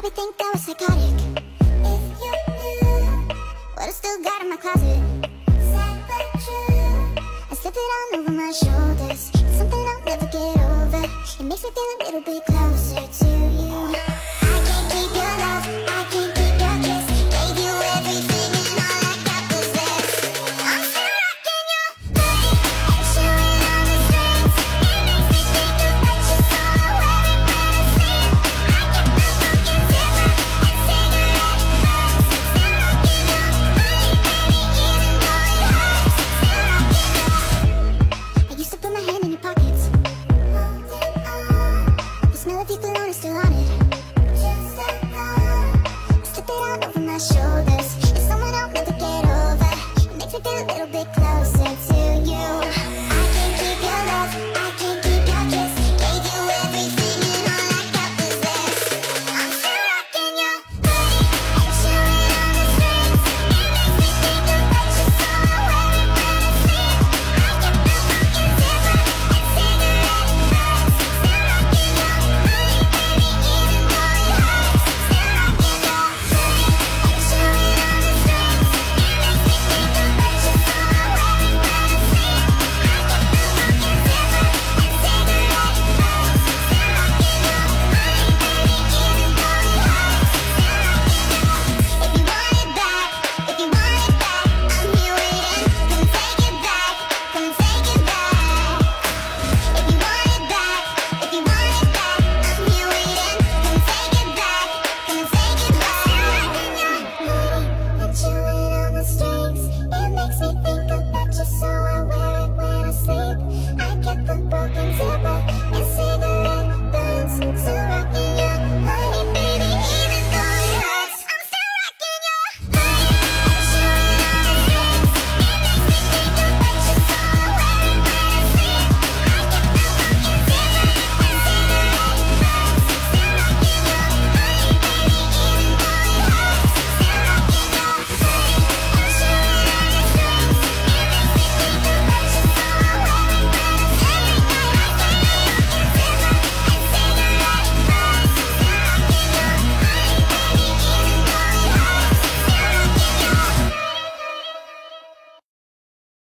probably think I was psychotic. If you knew what I still got in my closet, sad but true, I slip it on over my shoulders. It's something I'll never get over. It makes me feel a little bit closer to you.